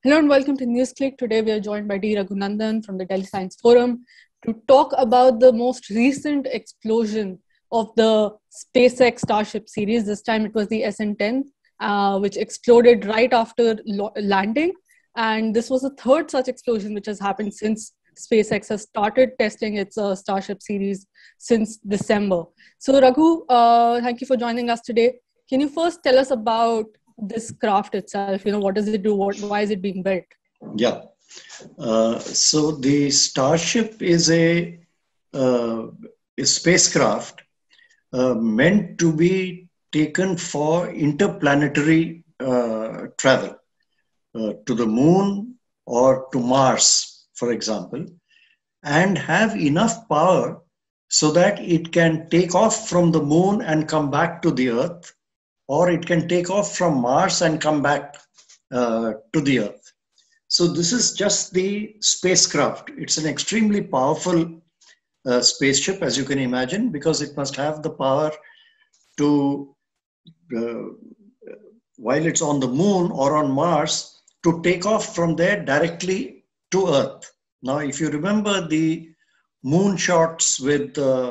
Hello and welcome to NewsClick. Today we are joined by D. Raghunandan from the Delhi Science Forum to talk about the most recent explosion of the SpaceX Starship series. This time it was the SN10, which exploded right after landing. And this was the third such explosion which has happened since SpaceX has started testing its Starship series since December. So Raghu, thank you for joining us today. Can you first tell us about this craft itself? What does it do? Why is it being built? Yeah. So the Starship is a spacecraft meant to be taken for interplanetary travel to the moon or to Mars, for example, and have enough power so that it can take off from the moon and come back to the Earth, or it can take off from Mars and come back to the Earth. So this is just the spacecraft. It's an extremely powerful spaceship, as you can imagine, because it must have the power to, while it's on the moon or on Mars, to take off from there directly to Earth. Now, if you remember the moon shots with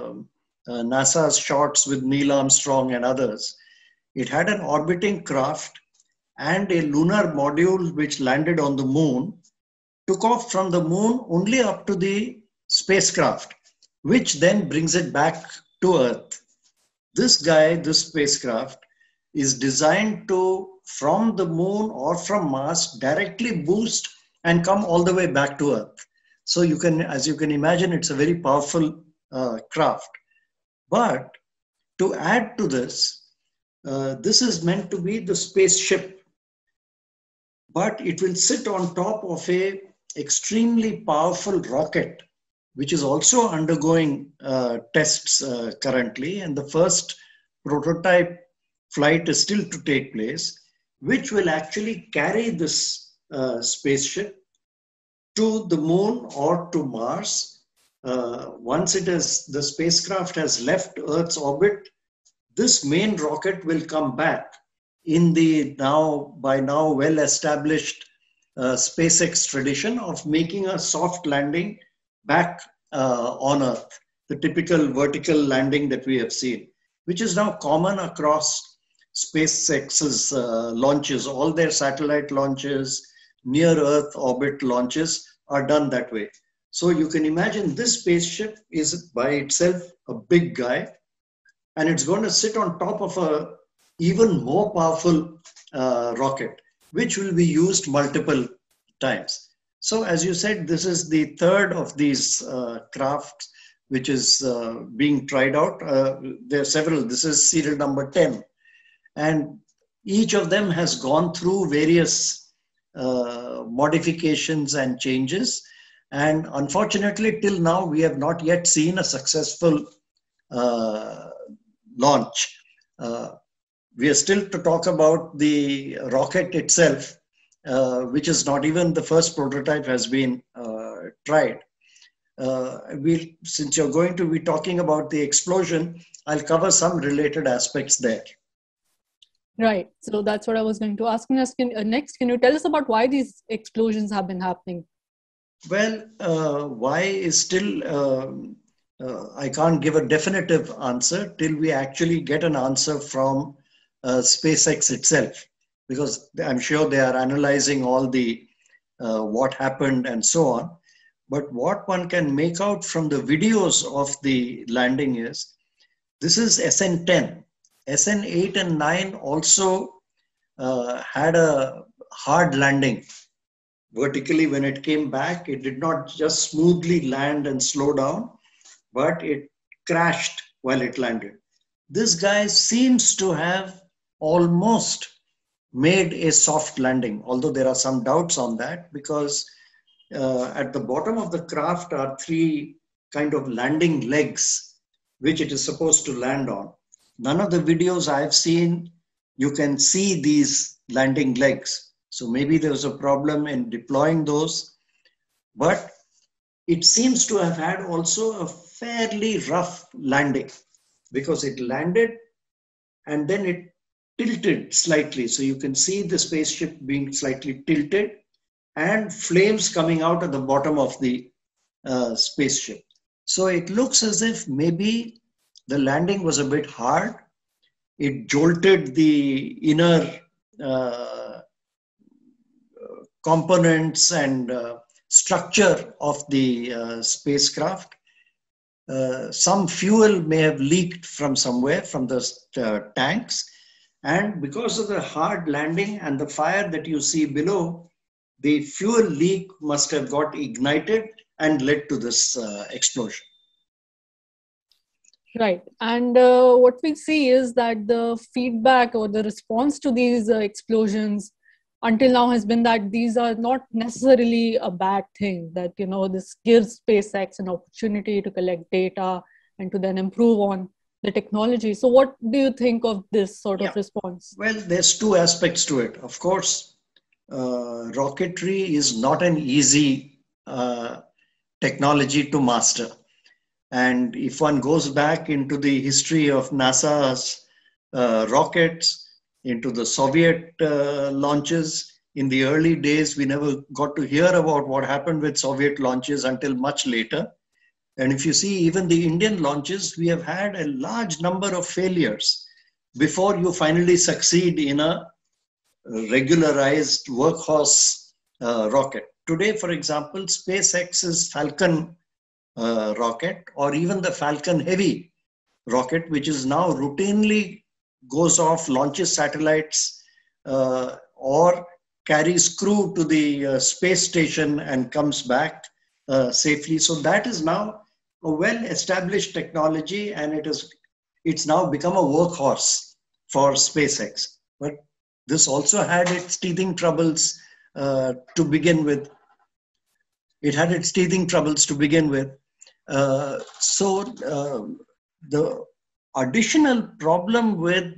NASA's shots with Neil Armstrong and others, it had an orbiting craft and a lunar module which landed on the moon, took off from the moon only up to the spacecraft, which then brings it back to Earth. This spacecraft, is designed to, from the moon or from Mars, directly boost and come all the way back to Earth. So as you can imagine, it's a very powerful craft. But to add to this, this is meant to be the spaceship, but it will sit on top of a extremely powerful rocket, which is also undergoing tests currently. And the first prototype flight is still to take place, which will actually carry this spaceship to the moon or to Mars. Once the spacecraft has left Earth's orbit, this main rocket will come back in the by now well-established SpaceX tradition of making a soft landing back on Earth, the typical vertical landing that we have seen, which is now common across SpaceX's launches. All their satellite launches, near Earth orbit launches are done that way. So you can imagine this spaceship is by itself a big guy, and it's going to sit on top of a even more powerful rocket, which will be used multiple times. So as you said, this is the third of these crafts which is being tried out. There are several. This is serial number 10. And each of them has gone through various modifications and changes. And unfortunately, till now, we have not yet seen a successful launch. We are still to talk about the rocket itself, which is not even the first prototype has been tried. Since you're going to be talking about the explosion, I'll cover some related aspects there. Right. So that's what I was going to ask. Next, can you tell us about why these explosions have been happening? Well, why is still, I can't give a definitive answer till we actually get an answer from SpaceX itself, because I'm sure they are analyzing all the what happened and so on. But what one can make out from the videos of the landing is, this is SN10. SN8 and 9 also had a hard landing. Vertically, when it came back, it did not just smoothly land and slow down, but it crashed while it landed. This guy seems to have almost made a soft landing, although there are some doubts on that, because at the bottom of the craft are three kind of landing legs, which it is supposed to land on. None of the videos I've seen, you can see these landing legs. So maybe there was a problem in deploying those, but it seems to have had also a fairly rough landing, because it landed and then it tilted slightly. So you can see the spaceship being slightly tilted. and flames coming out at the bottom of the spaceship. So it looks as if maybe the landing was a bit hard. It jolted the inner components and structure of the spacecraft. Some fuel may have leaked from somewhere from the tanks. And because of the hard landing and the fire that you see below, the fuel leak must have got ignited and led to this explosion. Right. And what we see is that the feedback or the response to these explosions until now has been that these are not necessarily a bad thing, that, this gives SpaceX an opportunity to collect data and to then improve on the technology. So what do you think of this sort of response? Well, there's two aspects to it. Of course, rocketry is not an easy technology to master. And if one goes back into the history of NASA's rockets, into the Soviet launches, in the early days, we never got to hear about what happened with Soviet launches until much later. And if you see even the Indian launches, we have had a large number of failures before you finally succeed in a regularized workhorse rocket. Today, for example, SpaceX's Falcon rocket, or even the Falcon Heavy rocket, which is now routinely goes off, launches satellites, or carries crew to the space station and comes back safely. So that is now a well-established technology, and it's now become a workhorse for SpaceX. But this also had its teething troubles to begin with. It had its teething troubles to begin with. So the additional problem with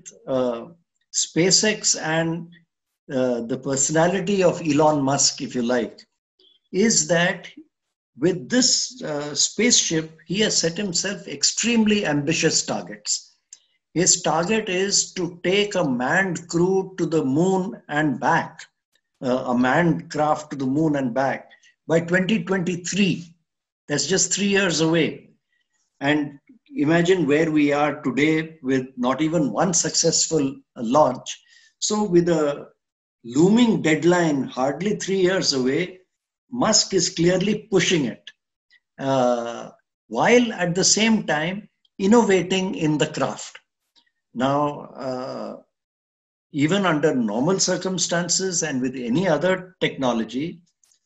SpaceX and the personality of Elon Musk, if you like, is that with this spaceship, he has set himself extremely ambitious targets. His target is to take a manned crew to the moon and back, a manned craft to the moon and back by 2023. That's just 3 years away. And imagine where we are today with not even one successful launch. So with a looming deadline hardly 3 years away, Musk is clearly pushing it, while at the same time innovating in the craft. Now, even under normal circumstances and with any other technology,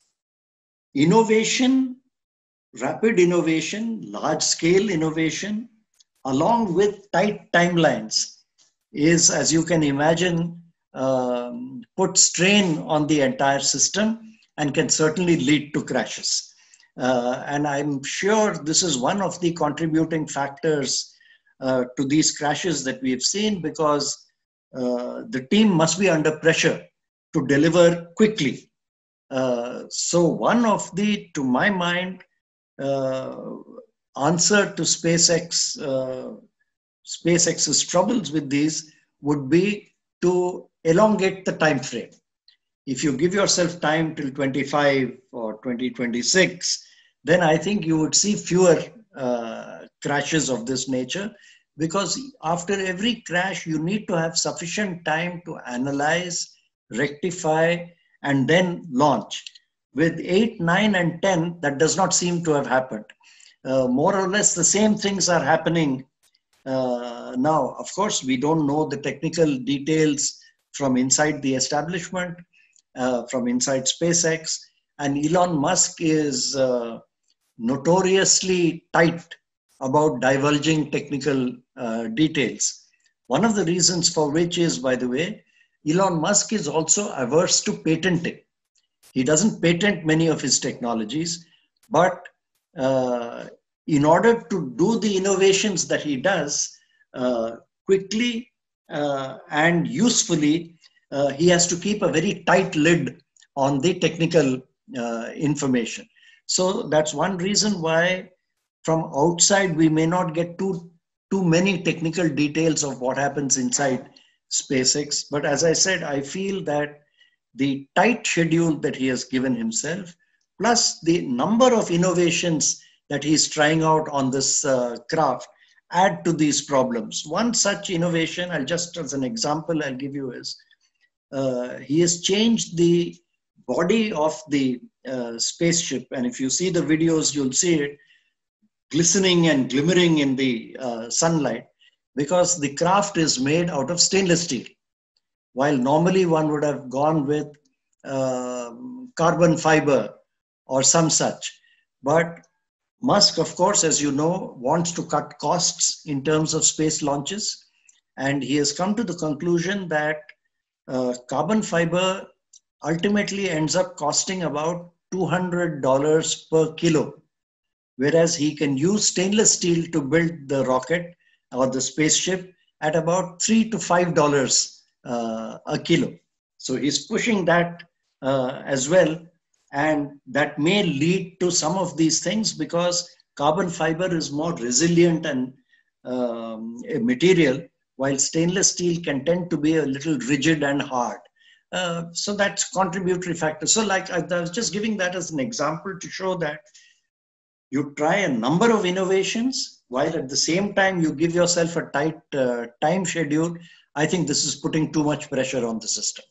innovation, rapid innovation, large-scale innovation, along with tight timelines is, as you can imagine, put strain on the entire system and can certainly lead to crashes. And I'm sure this is one of the contributing factors to these crashes that we've seen, because the team must be under pressure to deliver quickly. So one of the, to my mind, answer to SpaceX's troubles with these would be to elongate the time frame. If you give yourself time till 25 or 2026, then I think you would see fewer crashes of this nature, because after every crash, you need to have sufficient time to analyze, rectify, and then launch. With 8, 9, and 10, that does not seem to have happened. More or less the same things are happening now. Of course, we don't know the technical details from inside the establishment, from inside SpaceX, and Elon Musk is notoriously tight about divulging technical details. One of the reasons for which is, by the way, Elon Musk is also averse to patenting. He doesn't patent many of his technologies, but in order to do the innovations that he does quickly and usefully, he has to keep a very tight lid on the technical information. So that's one reason why from outside we may not get too many technical details of what happens inside SpaceX. But as I said, I feel that the tight schedule that he has given himself, plus the number of innovations that he's trying out on this craft, add to these problems. One such innovation, I'll just as an example, I'll give you is, he has changed the body of the spaceship. And if you see the videos, you'll see it glistening and glimmering in the sunlight, because the craft is made out of stainless steel. While normally one would have gone with carbon fiber or some such. But Musk, of course, as you know, wants to cut costs in terms of space launches. And he has come to the conclusion that carbon fiber ultimately ends up costing about $200 per kilo, whereas he can use stainless steel to build the rocket or the spaceship at about $3 to $5 a kilo. So he's pushing that as well. And that may lead to some of these things, because carbon fiber is more resilient and a material, while stainless steel can tend to be a little rigid and hard. So that's contributory factor. So like I was just giving that as an example to show that you try a number of innovations while at the same time you give yourself a tight time schedule. I think this is putting too much pressure on the system.